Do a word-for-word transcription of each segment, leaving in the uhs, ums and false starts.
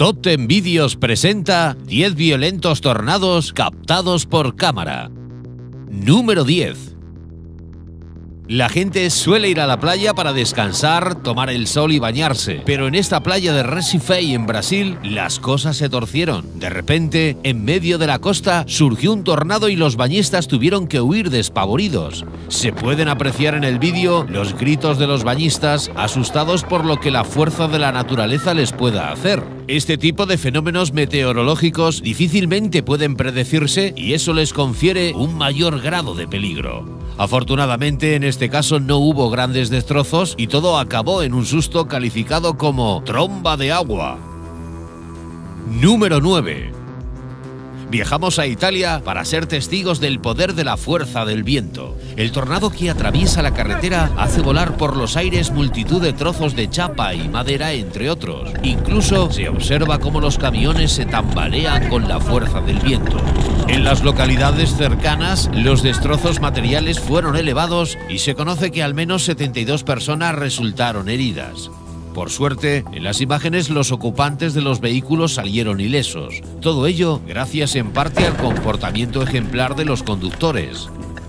Top diez Vídeos presenta diez violentos tornados captados por cámara. Número diez. La gente suele ir a la playa para descansar, tomar el sol y bañarse, pero en esta playa de Recife, en Brasil, las cosas se torcieron. De repente, en medio de la costa, surgió un tornado y los bañistas tuvieron que huir despavoridos. Se pueden apreciar en el vídeo los gritos de los bañistas, asustados por lo que la fuerza de la naturaleza les pueda hacer. Este tipo de fenómenos meteorológicos difícilmente pueden predecirse y eso les confiere un mayor grado de peligro. Afortunadamente, en este caso no hubo grandes destrozos y todo acabó en un susto calificado como tromba de agua. Número nueve. Viajamos a Italia para ser testigos del poder de la fuerza del viento. El tornado que atraviesa la carretera hace volar por los aires multitud de trozos de chapa y madera, entre otros. Incluso se observa cómo los camiones se tambalean con la fuerza del viento. En las localidades cercanas, los destrozos materiales fueron elevados y se conoce que al menos setenta y dos personas resultaron heridas. Por suerte, en las imágenes los ocupantes de los vehículos salieron ilesos. Todo ello gracias en parte al comportamiento ejemplar de los conductores.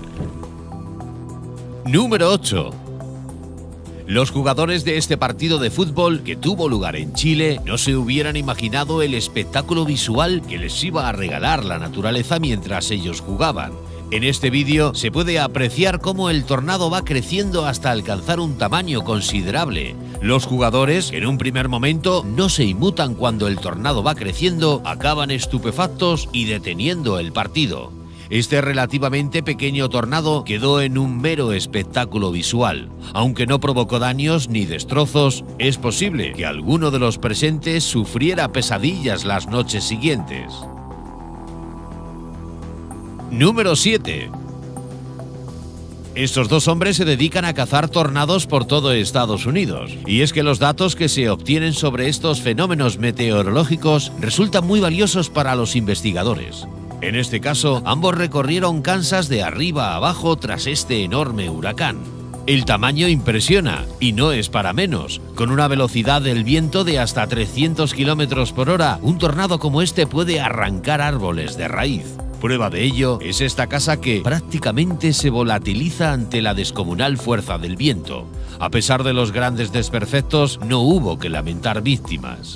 Número ocho. Los jugadores de este partido de fútbol que tuvo lugar en Chile no se hubieran imaginado el espectáculo visual que les iba a regalar la naturaleza mientras ellos jugaban. En este vídeo se puede apreciar cómo el tornado va creciendo hasta alcanzar un tamaño considerable. Los jugadores, que en un primer momento no se inmutan cuando el tornado va creciendo, acaban estupefactos y deteniendo el partido. Este relativamente pequeño tornado quedó en un mero espectáculo visual. Aunque no provocó daños ni destrozos, es posible que alguno de los presentes sufriera pesadillas las noches siguientes. Número siete. Estos dos hombres se dedican a cazar tornados por todo Estados Unidos. Y es que los datos que se obtienen sobre estos fenómenos meteorológicos resultan muy valiosos para los investigadores. En este caso, ambos recorrieron Kansas de arriba a abajo tras este enorme huracán. El tamaño impresiona, y no es para menos. Con una velocidad del viento de hasta trescientos kilómetros por hora, un tornado como este puede arrancar árboles de raíz. Prueba de ello es esta casa que prácticamente se volatiliza ante la descomunal fuerza del viento. A pesar de los grandes desperfectos, no hubo que lamentar víctimas.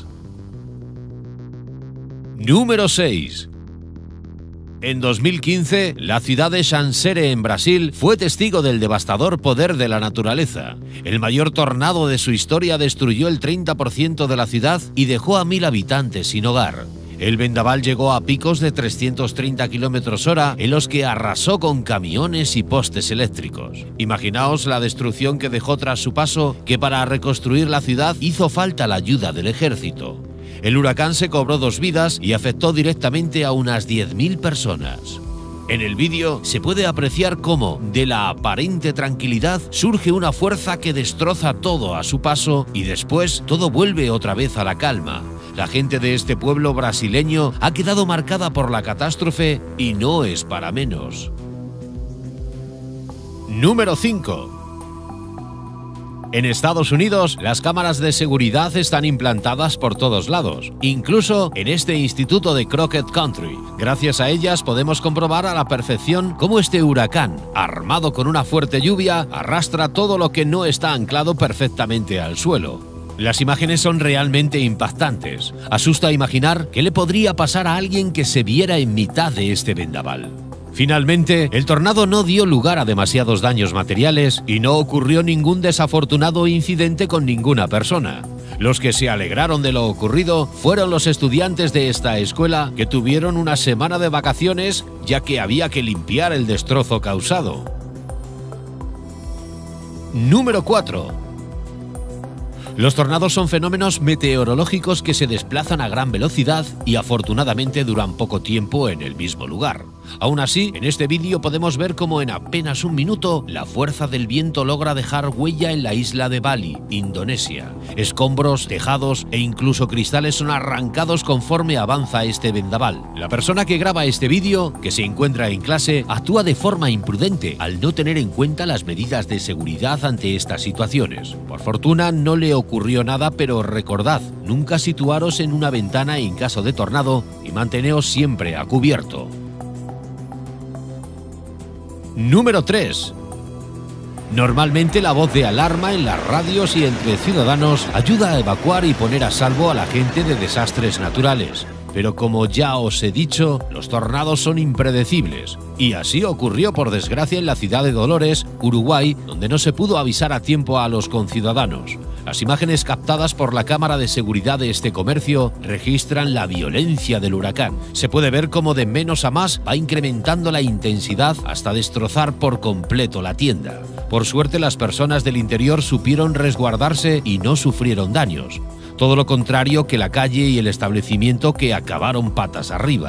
Número seis. En dos mil quince, la ciudad de Chancery, en Brasil, fue testigo del devastador poder de la naturaleza. El mayor tornado de su historia destruyó el treinta por ciento de la ciudad y dejó a mil habitantes sin hogar. El vendaval llegó a picos de trescientos treinta kilómetros hora en los que arrasó con camiones y postes eléctricos. Imaginaos la destrucción que dejó tras su paso, que para reconstruir la ciudad hizo falta la ayuda del ejército. El huracán se cobró dos vidas y afectó directamente a unas diez mil personas. En el vídeo se puede apreciar cómo, de la aparente tranquilidad, surge una fuerza que destroza todo a su paso y después todo vuelve otra vez a la calma. La gente de este pueblo brasileño ha quedado marcada por la catástrofe y no es para menos. Número cinco. En Estados Unidos, las cámaras de seguridad están implantadas por todos lados, incluso en este instituto de Crockett Country. Gracias a ellas podemos comprobar a la perfección cómo este huracán, armado con una fuerte lluvia, arrastra todo lo que no está anclado perfectamente al suelo. Las imágenes son realmente impactantes. Asusta imaginar qué le podría pasar a alguien que se viera en mitad de este vendaval. Finalmente, el tornado no dio lugar a demasiados daños materiales y no ocurrió ningún desafortunado incidente con ninguna persona. Los que se alegraron de lo ocurrido fueron los estudiantes de esta escuela, que tuvieron una semana de vacaciones ya que había que limpiar el destrozo causado. Número cuatro. Los tornados son fenómenos meteorológicos que se desplazan a gran velocidad y afortunadamente duran poco tiempo en el mismo lugar. Aún así, en este vídeo podemos ver cómo en apenas un minuto la fuerza del viento logra dejar huella en la isla de Bali, Indonesia. Escombros, tejados e incluso cristales son arrancados conforme avanza este vendaval. La persona que graba este vídeo, que se encuentra en clase, actúa de forma imprudente al no tener en cuenta las medidas de seguridad ante estas situaciones. Por fortuna no le ocurrió nada, pero recordad, nunca situaros en una ventana en caso de tornado y manteneos siempre a cubierto. Número tres. Normalmente la voz de alarma en las radios y entre ciudadanos ayuda a evacuar y poner a salvo a la gente de desastres naturales. Pero como ya os he dicho, los tornados son impredecibles. Y así ocurrió por desgracia en la ciudad de Dolores, Uruguay, donde no se pudo avisar a tiempo a los conciudadanos. Las imágenes captadas por la cámara de seguridad de este comercio registran la violencia del huracán. Se puede ver cómo de menos a más va incrementando la intensidad hasta destrozar por completo la tienda. Por suerte, las personas del interior supieron resguardarse y no sufrieron daños. Todo lo contrario que la calle y el establecimiento, que acabaron patas arriba.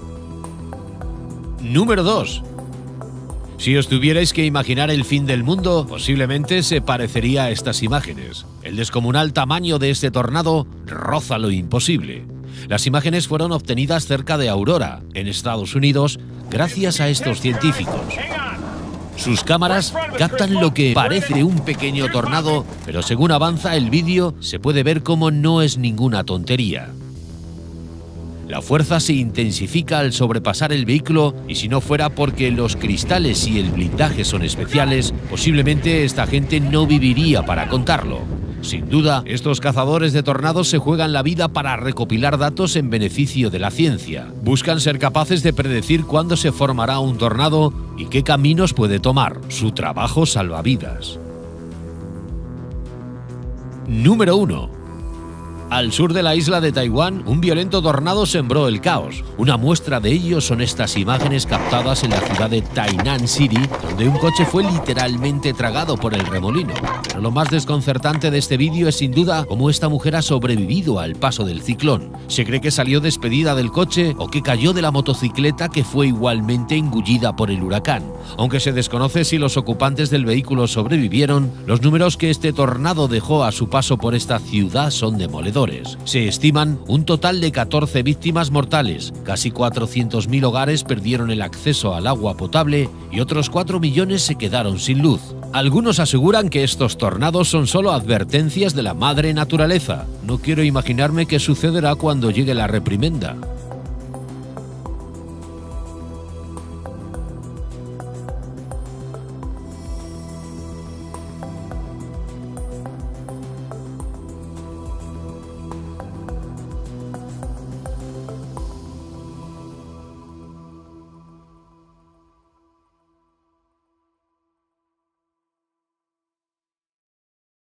Número dos. Si os tuvierais que imaginar el fin del mundo, posiblemente se parecería a estas imágenes. El descomunal tamaño de este tornado roza lo imposible. Las imágenes fueron obtenidas cerca de Aurora, en Estados Unidos, gracias a estos científicos. Sus cámaras captan lo que parece un pequeño tornado, pero según avanza el vídeo se puede ver cómo no es ninguna tontería. La fuerza se intensifica al sobrepasar el vehículo y si no fuera porque los cristales y el blindaje son especiales, posiblemente esta gente no viviría para contarlo. Sin duda, estos cazadores de tornados se juegan la vida para recopilar datos en beneficio de la ciencia. Buscan ser capaces de predecir cuándo se formará un tornado y qué caminos puede tomar. Su trabajo salva vidas. Número uno. Al sur de la isla de Taiwán, un violento tornado sembró el caos. Una muestra de ello son estas imágenes captadas en la ciudad de Tainan City, donde un coche fue literalmente tragado por el remolino. Pero lo más desconcertante de este vídeo es sin duda cómo esta mujer ha sobrevivido al paso del ciclón. Se cree que salió despedida del coche o que cayó de la motocicleta, que fue igualmente engullida por el huracán. Aunque se desconoce si los ocupantes del vehículo sobrevivieron, los números que este tornado dejó a su paso por esta ciudad son demoledores. Se estiman un total de catorce víctimas mortales, casi cuatrocientos mil hogares perdieron el acceso al agua potable y otros cuatro millones se quedaron sin luz. Algunos aseguran que estos tornados son solo advertencias de la madre naturaleza. No quiero imaginarme qué sucederá cuando llegue la reprimenda.